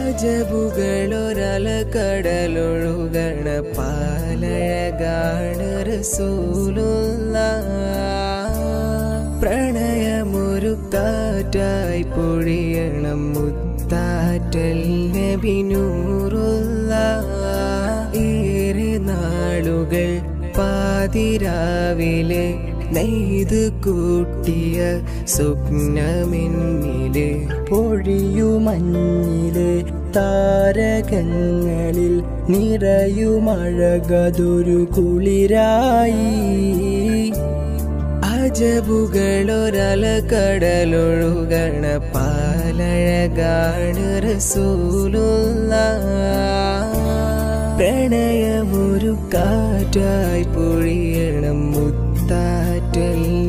അജബുകളൊരലകടലൊഴുകണ പാലഴകാണ് റസൂലുള്ളാഹ് പ്രണയമൊരു കാറ്റായി പൊഴിയണം മുത്താറ്റൽ നബി നൂറുള്ളാഹ് ഏറെ നാളുകൾ പാതിരാവിലെ നെയ്ത് കൂട്ടിയ സ്വപ്നമെന്നിലെ പൊഴിയുമഞ്ഞിലെ താരകങ്ങളിൽ നിറയുമഴകതൊരു കുളിരായി അജബുകളൊരലകടലൊഴുകണ പാലഴകാണ് റസൂലുള്ളാഹ് പ്രണയമൊരു കാറ്റായി പൊഴിയണം മുത്താറ്റൽ